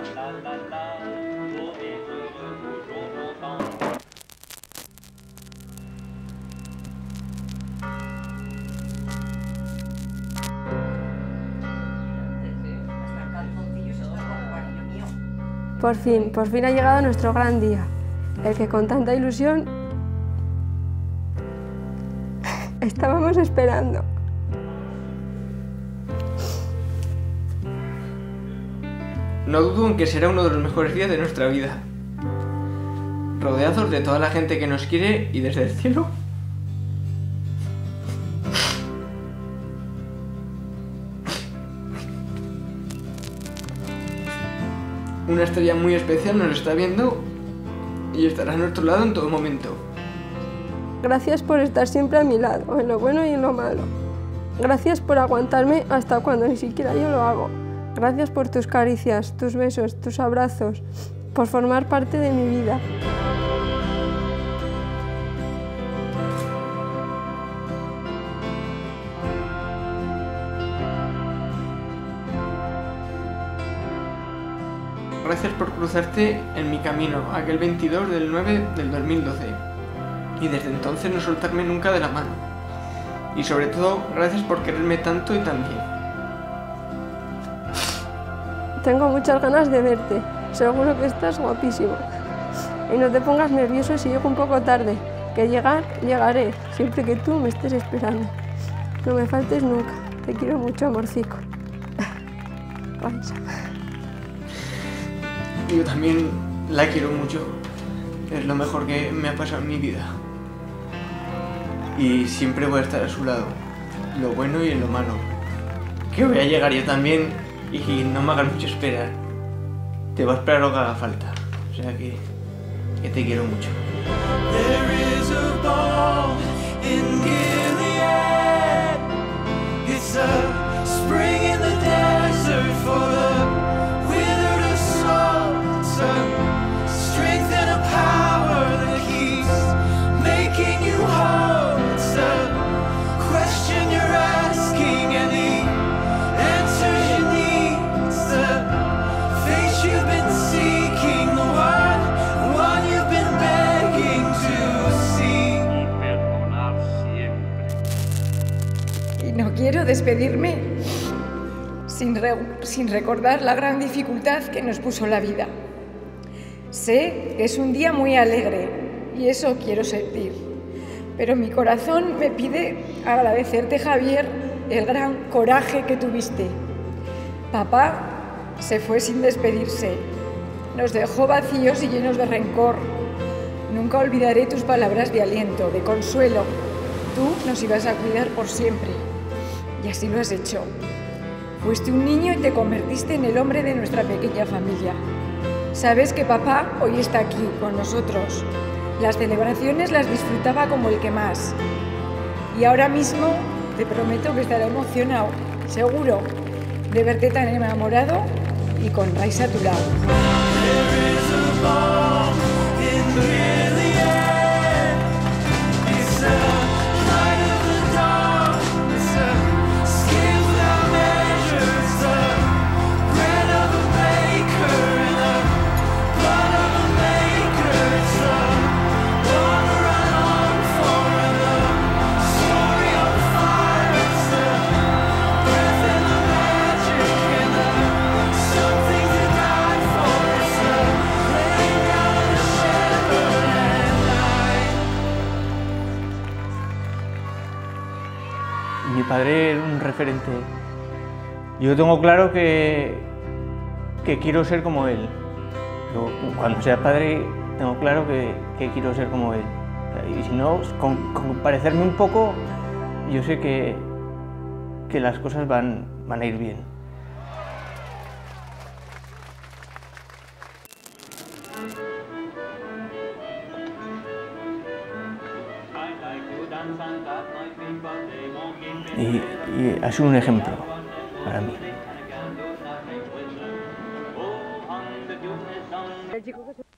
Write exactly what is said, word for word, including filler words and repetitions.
Por fin, por fin ha llegado nuestro gran día, el que con tanta ilusión estábamos esperando. No dudo en que será uno de los mejores días de nuestra vida, rodeados de toda la gente que nos quiere y desde el cielo una estrella muy especial nos está viendo y estará a nuestro lado en todo momento. Gracias por estar siempre a mi lado, en lo bueno y en lo malo. Gracias por aguantarme hasta cuando ni siquiera yo lo hago. Gracias por tus caricias, tus besos, tus abrazos, por formar parte de mi vida. Gracias por cruzarte en mi camino, aquel veintidós del nueve del dos mil doce, y desde entonces no soltarme nunca de la mano. Y sobre todo, gracias por quererme tanto y tan bien. Tengo muchas ganas de verte, seguro que estás guapísimo. Y no te pongas nervioso si llego un poco tarde, que llegar, llegaré, siempre que tú me estés esperando. No me faltes nunca, te quiero mucho, amorcico. Pancha. Yo también la quiero mucho, es lo mejor que me ha pasado en mi vida. Y siempre voy a estar a su lado, en lo bueno y en lo malo. Que voy a llegar yo también y no me hagas mucho esperar. Te va a esperar lo que haga falta, o sea que, que te quiero mucho. No quiero despedirme sin, re sin recordar la gran dificultad que nos puso la vida. Sé que es un día muy alegre y eso quiero sentir, pero mi corazón me pide agradecerte, Javier, el gran coraje que tuviste. Papá se fue sin despedirse, nos dejó vacíos y llenos de rencor. Nunca olvidaré tus palabras de aliento, de consuelo. Tú nos ibas a cuidar por siempre. Y así lo has hecho. Fuiste un niño y te convertiste en el hombre de nuestra pequeña familia. Sabes que papá hoy está aquí con nosotros. Las celebraciones las disfrutaba como el que más. Y ahora mismo te prometo que estará emocionado, seguro, de verte tan enamorado y con Raisa a tu lado. Mi padre era un referente. Yo tengo claro que, que quiero ser como él. Yo, cuando sea padre, tengo claro que, que quiero ser como él. Y si no, con, con parecerme un poco, yo sé que, que las cosas van, van a ir bien. Y, y ha sido un ejemplo para mí.